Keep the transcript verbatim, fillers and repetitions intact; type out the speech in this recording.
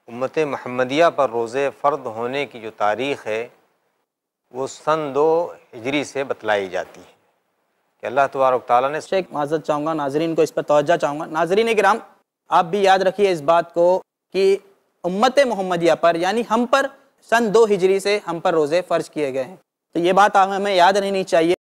उम्मत मुहम्मदिया पर रोज़े फ़र्द होने की जो तारीख़ है वो सन दो हिजरी से बतलाई जाती है कि अल्लाह तबारक तआला ने। शेख माज़रत चाहूँगा नाजरीन को इस पर तवज्जो चाहूँगा। नाजरीन किराम, आप भी याद रखिए इस बात को कि उम्मत मुहम्मदिया पर यानी हम पर सन दो हिजरी से हम पर रोज़े फ़र्ज किए गए हैं। तो ये बात हमें याद रहनी चाहिए।